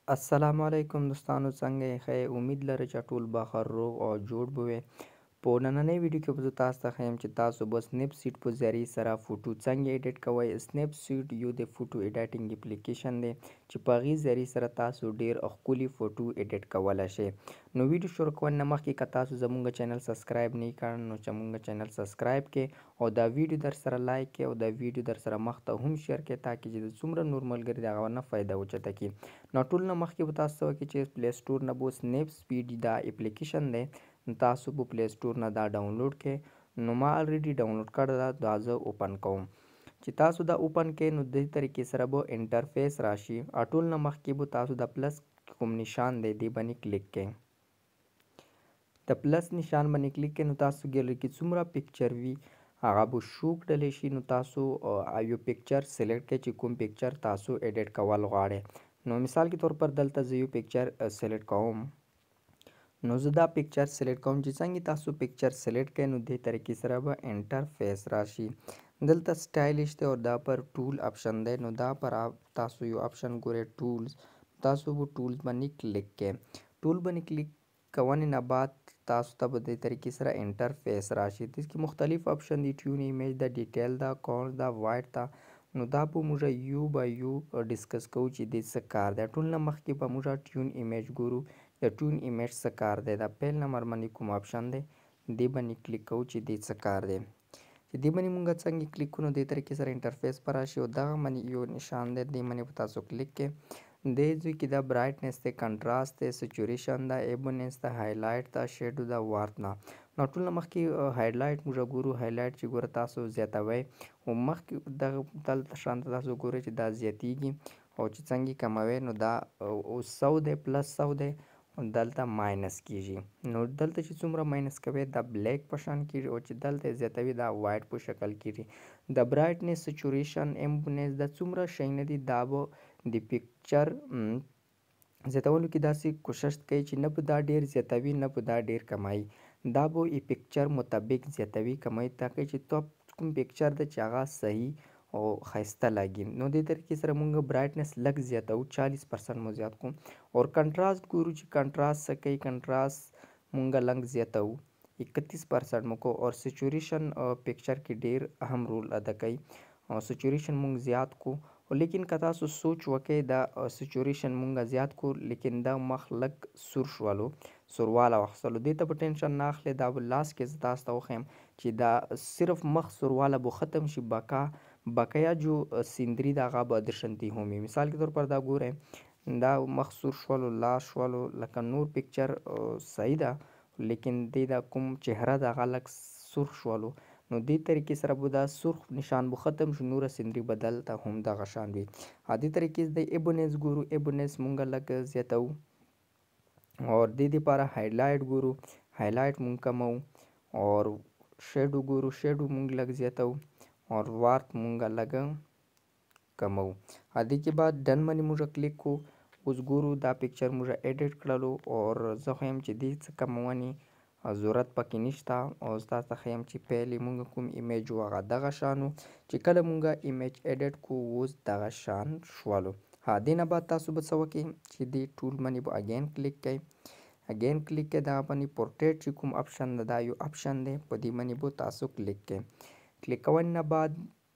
السلام علیکم دوستانو، څنګه یې ښه؟ امید لرم چې ټول به ښه روغ او جوړ به وي. په نننۍ ویډیو کې به زه تاسو ته ښیم چې تاسو به سنیپ سیټ په ذریعې سره فوټو څنګه ایډیټ کوئ. سنیپ سیټ یو د فوټو ایډیټینګ اپلیکیشن دی چې په هغې ذریعې سره تاسو ډیر ښکلي فوټو ایډیټ کولی شئ. نو ویډیو شروع کول نه مخکې که تاسو زموږ چینل سبسکرایب نه یې کړی نو زموږ چینل سبسکرایب کړئ او دا ویډیو در سره لایک کړئ او دا ویډیو در سره مخ ته هم شیر کړئ تاکې چې د څومره نور ملګري د هغه نه فایده اوچته کړي. نو ټول نه مخکې به تاسو څه وکړئ چې پلی سټور نه به سنیپ سپیډ دا اپلیکیشن دی، نو تاسو به پلی سټور نه دا ډاونلوډ کړئ. نو ما الریډي ډاونلوډ کړی ده، دا زه اوپن کوم. چې تاسو دا اوپن کړئ نو دې طریقې سره به انټرفیس راشي. ټول نه مخکې به تاسو د پلس کوم نشان دی دې باندې کلیک کړئ. د پلس نشان باندې کلیک کړئ نو تاسو ګیلري کې څومره پکچر وي هغه به شو کړلی شي. نو تاسو یو پکچر سلیکټ کړئ چې کوم پکچر تاسو ایډیټ کول غواړئ. نو مثال کے طور پر دلته زه یو پکچر سلیکټ کوم. نو زه دا پکچر سلیکټ کوم. چې څنګه تاسو پکچر سلیکټ کړئ نو دې طریقې سره به انټرفیس راشي. دلته سټایلش دی او دا پر ټول آپشن دی. نو دا پر تاسو یو آپشن ګورئ ټولز، تاسو به ټولز باندې کلیک کړئ. ټول باندې کلیک کوونې نه بعد تاسو ته به دې طریقې سره انټرفیس راشي. دې کې مختلف آپشن دي، ټیون ایمیج دا، ډیټیل دا، کونز دا، وایډ دا. نو دا به موږ یو به یو ډسکس کوو چې دې څه کار دی. ټول نه مخکې به موږ ټیون ایمیج ګورو. د ټیون ایمیج څه کار دی، دا پیل نمبر باندې کوم آپشن دی دې باندې کلیک کوو چې دې څه کار دی. چې دې باندې موږ څنګه کلیک کړو نو دې طریقې سره انټرفیس پر راشي او دغه باندې یو نشان دی دې باندې به تاسو کلیک کړئ. دې ځای کې دا برایټنس دی، کنټراست دی، سچوریشن دا، ایبوننس دا، هایلایټ دا، شیډو دا، وارت دا. نو ټول نه مخکې هایلایټ موږ ګورو. هایلایټ چې ګوره تاسو زیاتوئ او مخکې دغه دلته شانته تاسو ګورئ چې دا زیاتیږي او چې څنګه کموئ نو دا 100 دی پلس 100 دی دلته ماینس کیږي. نو دلته چې څومره ماینس کوي دا بلیک په شان کیږي او چې دلته زیاتوي دا وایټ په شکل کیږي. د برایټنس، سچوریشن، ایمبوننس دا څومره شیونه دي دا به د پکچر زیاتولو کې داسې کوشش کوي چې نه به دا ډیر زیاتوي نه به دا ډیر کموي. دا به ای پکچر مطابق زیاتوي کموي تاکه چې تو کوم پکچر دی چې هغه صحیح او ښایسته لګي. نو دې طریقې سره موږ برایټنس لږ زیاتو، 40% مو زیات کوم. اور کنټراست ګورو چې کنټراست څه کوي. کنټراست موږ لږ زیاتو، 31% مو کو. اور سچوریشن پکچر کې ډیر اهم رول ادا کوي او سچوریشن موږ زیات کو. لیکن که تاسو سوچ وکئ دا سچوریشن مونږ زیات کو لیکن دا مخ لږ سور شولو، سورواله واخیستلو. دې ته به ټینشن نه اخلئ. دا به لاست کې زه تاسو ته وښیم چې دا صرف مخ سورواله به ختم شي. بقیه جو سیندري دا هغه به درشنتی همي. مثال کے طور پر دا ګورئ دا مخ سور شولو، لاس شولو، لکه نور پکچر صحیح ده لیکن دې دا کوم چهره ده هغه لږ سرخ شولو. نو دې طریقې سره به دا سرخ نشان به ختم شي، نوره سیندري به دلته هم دغه شان وي. دې طریقې د ایبوننس ګورو. ایبوننس مونږ لږ زیاتو اور دې دپاره هایلایټ ګورو. هایلایټ مونږ کمو. اور شیډو ګورو. شیډو مونږ لږ زیاتو اور وارت مونږ لږ کمو. دې کې بعد ډن باندې مونږ کلیک کو. اوس ګورو دا پکچر مونږ ایډیټ کړلو اور زه ښیم چې دې څه کمونې ضرورت پکې نشته او تاسو ته ښیم چې پهلې مونږ کوم ایمیج و هغه دغه شان و چې کله مونږ ایمیج ایډیټ کو اوس دغه شان شولو. دې نه بعد تاسو به څه وکړئ چې دې ټول باندې به اګین کلیک کړئ. اګین کلیک کړئ دغه باندې پورټریټ چې کوم آپشن ده دا یو آپشن دی په دې باندې به تاسو کلیک کړئ. کلیک کوونې نه بعد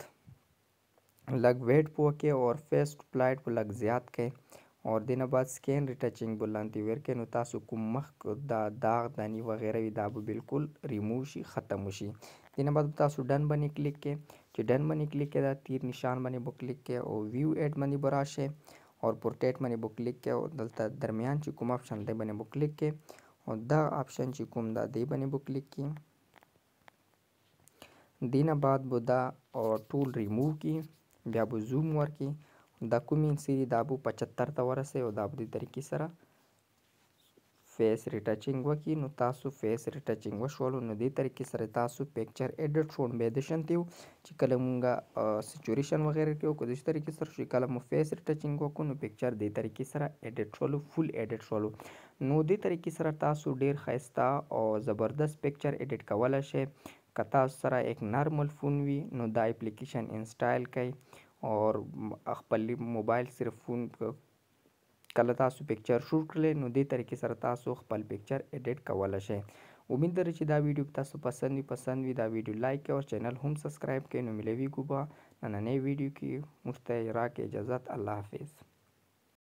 لږ ویټ به وکړئ اور فیس اپلایډ به لږ زیات کړئ اور دې نه بعد سکین ریټچینګ به لاندې ور کړئ. نو تاسو کوم مخ دا داغ دانې وغیره وي دا به بالکل ریموو شي، ختم وشي. دې نه بعد تاسو ډن باندې کلیک کړئ. چې ډن باندې کلیک کړئ دا تیر نشان باندې به کلیک کړئ او ویو ایډ باندې به راشئ اور پورټریټ باندې به کلیک کړئ او دلته درمیان چې کوم آپشن دی باندې به کلیک کړئ او دا آپشن چې کوم دا دی باندې به کلیک کړئ. دې نه بعد به دا ټول ریموو کړي. بیا به زوم ورکړي. دا کومې سری دا به 75 ته ورسوي او دا به دې طریقې سره فیس ریټچینګ وکړي. نو تاسو فیس ریټچینګ وشولو نو دې طریقې سره تاسو پکچر ایډیټ شو. بیا د شانتي و چې کله مونږ سچوریشن وغیره کوو که دې طریقې سره چې کله مو فیس ریټچینګ وکړو نو پکچر دې طریقې سره ایډیټ شولو، فل ایډیټ شولو. نو دې طریقې سره تاسو ډیر ښایسته او زبردست پکچر ایډیټ کولی شئ. که تاسو سره یک نارمل فون وي نو دا اپلیکیشن انسټال کړئ اور خپل موبایل صرف فون کله تاسو پکچر شوټ کړئ نو دې طریقې سره تاسو خپل پکچر ایډیټ کولی شئ. امید لرم چې دا ویډیو تاسو پسند وي. دا ویډیو لایک کړئ او چینل هم سبسکرایب کړئ. نو ملیږو به نننۍ ویډیو کې موږ ته راکړئ اجازت. الله حافظ.